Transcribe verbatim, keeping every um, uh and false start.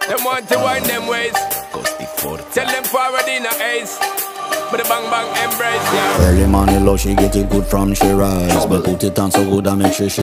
Them want to wind them ways. Tell them forward in a ace. But the bang bang embrace, yeah. Early morning love, she get it good from she rise. But put it on so good I make sure she